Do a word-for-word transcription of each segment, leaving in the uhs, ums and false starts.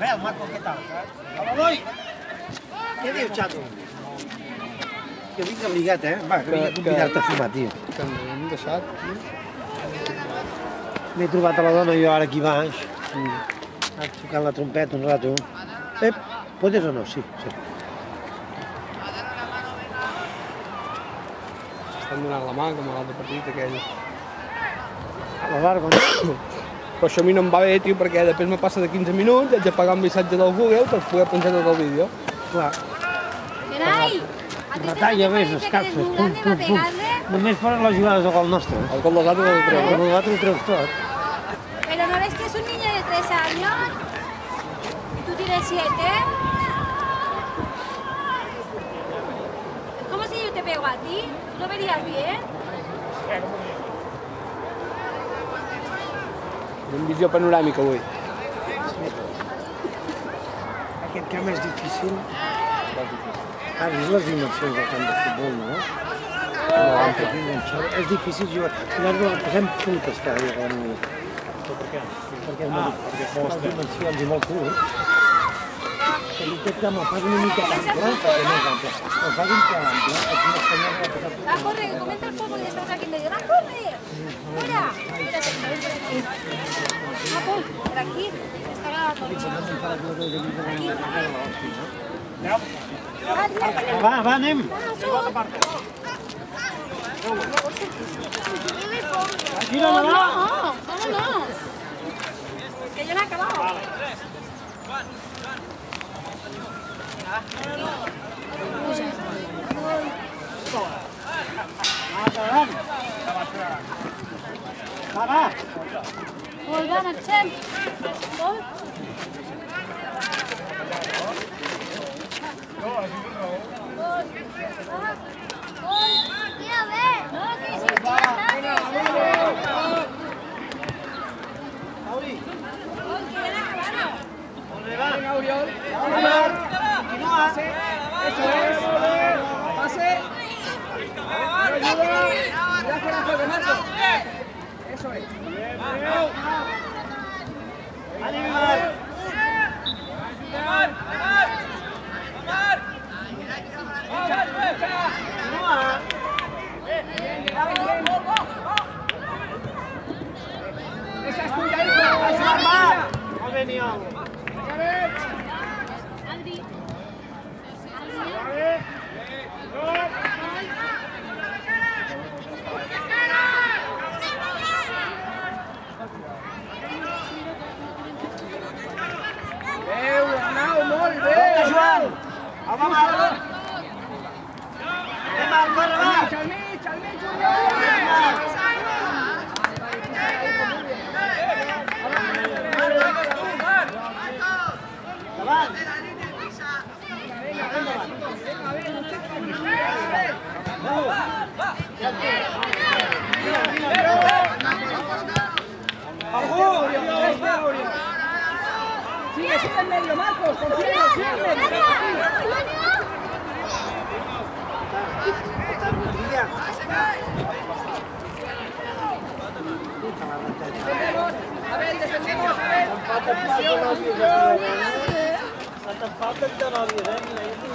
Rafael, maco, què tal? Hola, Eloi! Què dius, xato? Que vinc abrigat, eh? Va, que vinc a convidar-te a fumar, tio. Que ens hem deixat, tio. M'he trobat a la dona jo ara aquí baix. Ha tocant la trompeta un rato. Ep, podes o no? Sí, sí. Estan donant la mà, com a l'altre partit, aquell. A la barba, no? Però això a mi no em va bé, tio, perquè després me passa de quinze minuts, haig de pagar un missatge del Google per poder penjar tot el vídeo. Clar. Gerai! Retalla més les capses, pum, pum, pum. Només foren les jugades de gol nostre. El gol dels altres el treu. El gol dels altres ho treus tot. Pero no ves que es un niño de tres años y tú tienes siete. Es como si yo te pego a ti. ¿Tú lo verías bien? Tenim visió panoràmica avui. Aquest camp és difícil. Has vist les dimensions del camp de futbol, no? És difícil jugar. Llavors posem puntes cada dia a la nit. Perquè és molt les dimensions i molt curt. Que aquest camp el fas una mica ample, perquè no és ample. El fas un pèl ample, aquí en espanyol va passar... Va, corre, que comenta el fútbol y estamos aquí en medio. ¡Va, corre! ¡Mira! Espérate, por aquí. Ah, pues, por aquí. Está grabado todo. Va, va, anem! Gira, no, va! No, vámonos. Que yo no he acabado. Va, va! Gol, va, marxem. Gol. Venga, Oriol. Continúa. Eso es. Pase. Ayuda. Mira que la juega, Marcos. Eso es. Animal. Esa es tuya, hija. Molt bé, Niol. Déu, Arnau, molt bé. Compte, Joan. Home, Marc. Eh, Marc, corre, va. Al mig, al mig, al mig, Oriol. Davant. Sigue, sigue en medio, Marcos. Sigue, sigue en medio. A ver, defendemos, a ver. Santa falta de nòvies, eh?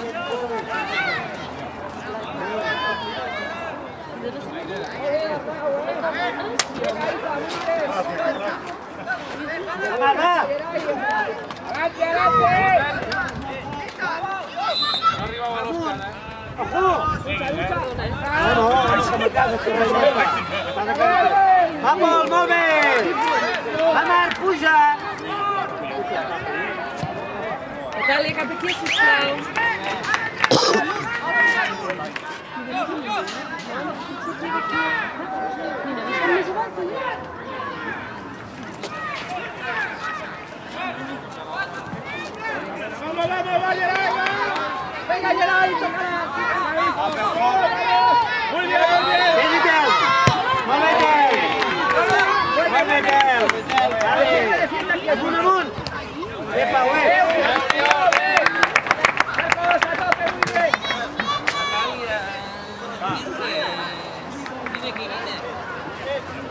Va, va! Adelante, adelante. Ojo! No, no, som a casa, que res no fa. Va, Pol, molt bé! Va, Marc, puja! Dale, cap aquí, sisplau. Vamos, vamos, va, Gerai, va. Venga, Gerai, tócala. Muy bien, muy bien. Bé, Miquel! Molt bé, Miquel! Molt bé, Miquel! Vale! Amunt, amunt! Bé, Pau, eh?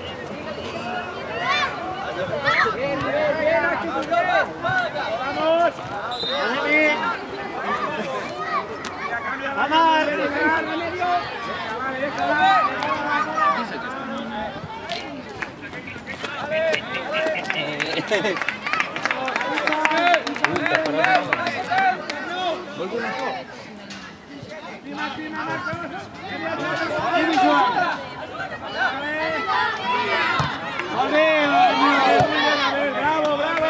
Bien, bien, aquí, muy bien. Vamos. Bravo, bravo.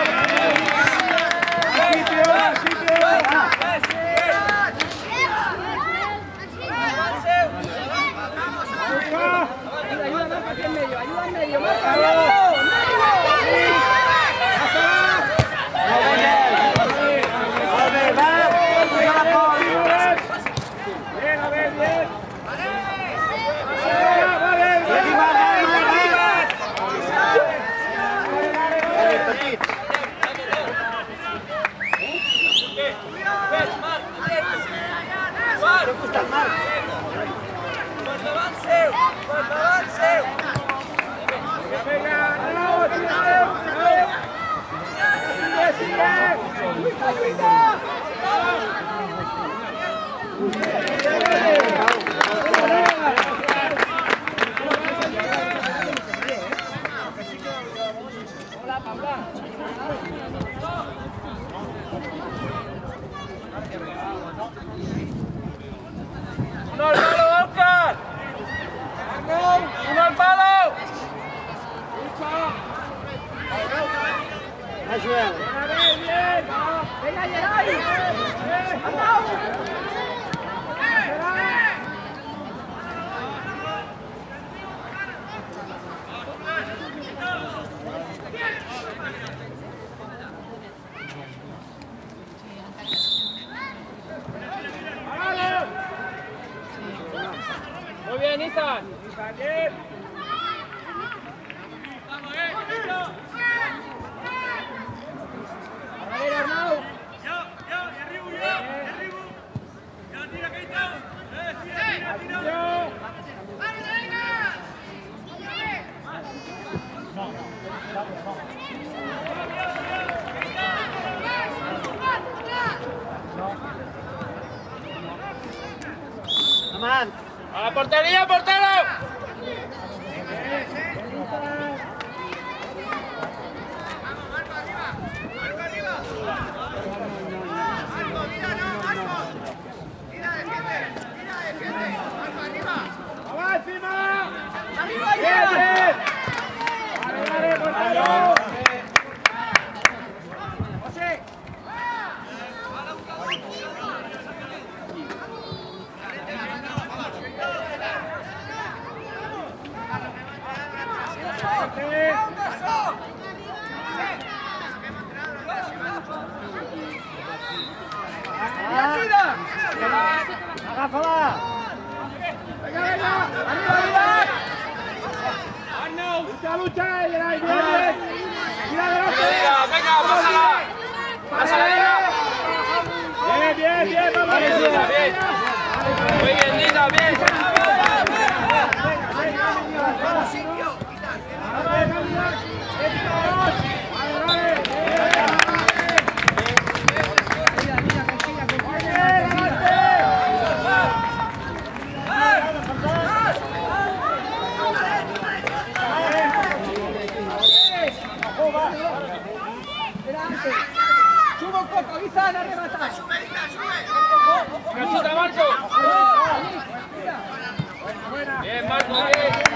¡Uno al palo, Oscar! ¡Uno al palo! ¡Venga, Geray! Muy bien, Izan. ¡A la portería, portero! ¡Agáfala! ¡Venga, venga! ¡Arriba, arriba! ¡Lucha, lucha! ¡Geray, bien! ¡Mira adelante! ¡Venga, pásala! ¡Pásala! ¡Bien, bien, bien! ¡Vamos! ¡Bien! ¡Muy bien, Nita! ¡Bien! ¡Sube un poco! ¡Izan, a rematar! ¡Sube, sube! ¡Cachita, Marco! ¡Bien, Marco! ¡Bien!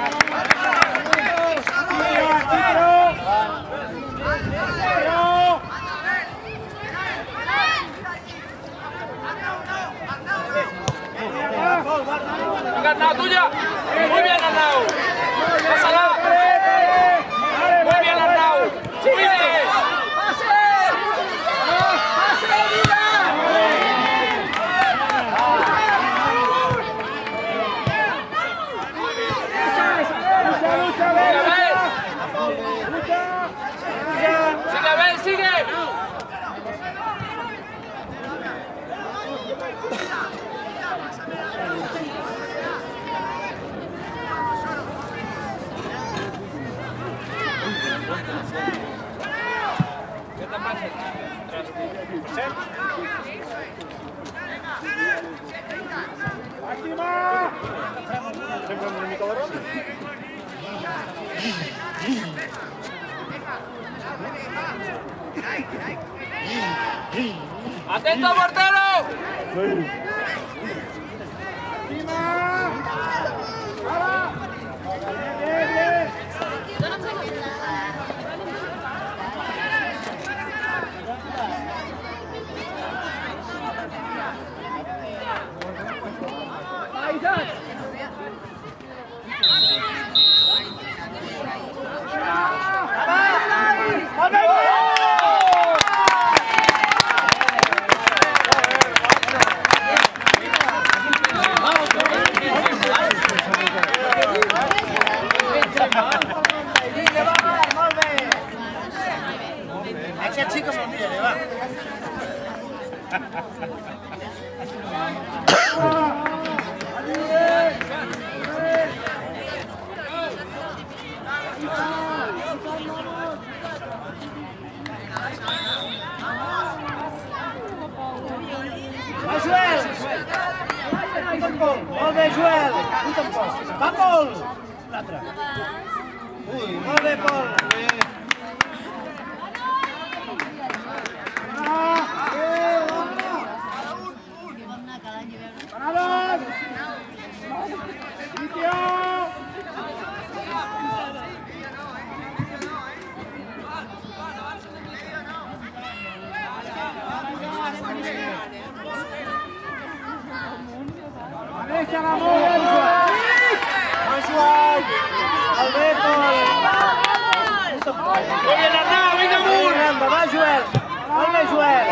¡Venga, Arnau, tuya! ¡Muy bien, Arnau! ¡Pásala! ¡Muy bien, Arnau! ¡Muy bien! ¡Sigue, Abel, sigue! ¿Qué te pasa? José. ¡Atento, portero! Aquest sí que me'l miraré, va. Va, Joel! Molt bé, Joel! Va, Pol! L'altre. Ui, molt bé, Pol! Va, Joel! Molt bé, Joel!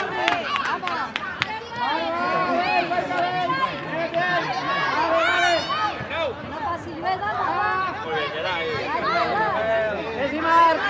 No passi, Joel, va, va, va. Ves i Marc!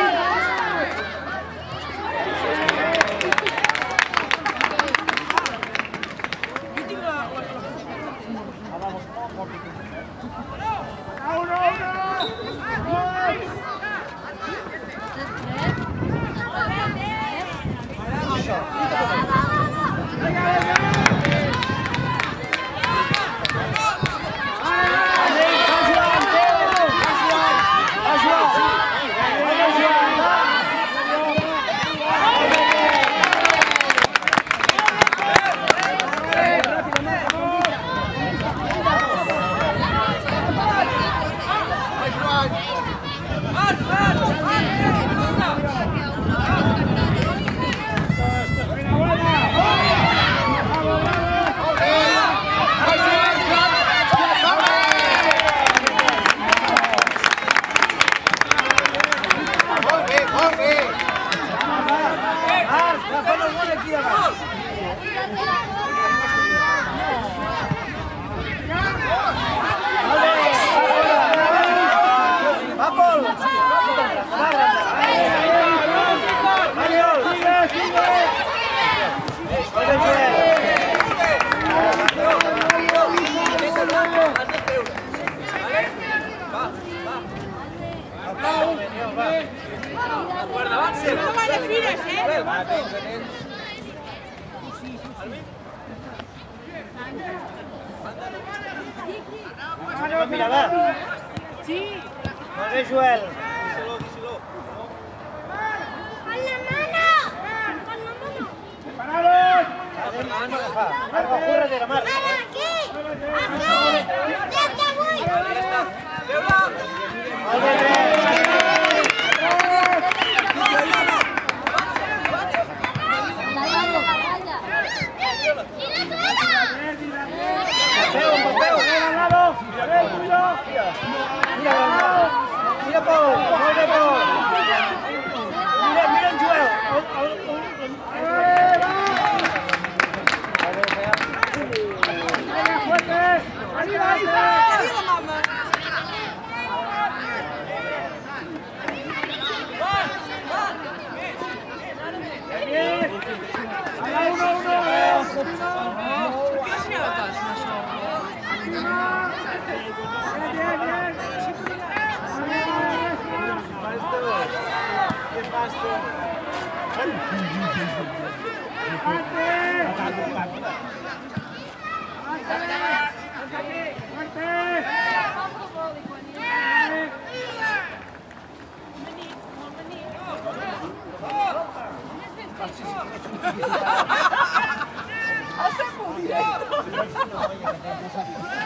Mira, va. Sí. Molt bé, Joel. Con la mano. Con la mano. Separados. Marc, va, corre darrere, Marc. Ara, aquí. Aquí. Ja te vull. Molt bé, Marc. Papeu, papeu. Mira, mira, Pol. Molt bé, Pol. Mira, mira en Joel. Arriba, Isa! Arriba, mamá! Hace mundial.